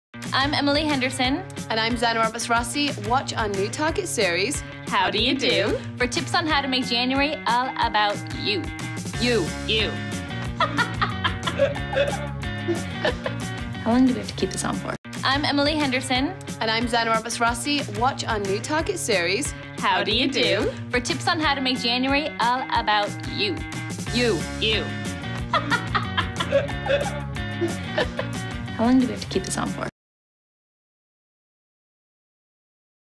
I'm Emily Henderson. And I'm Zanna Roberts Rassi. Watch our new Target series, How Do You Do? For tips on how to make January all about you. You. How long do we have to keep this on for? I'm Emily Henderson. And I'm Zanna Roberts Rassi. Watch our new Target series, How Do You Do? For tips on how to make January all about you. You. How long do we have to keep this on for?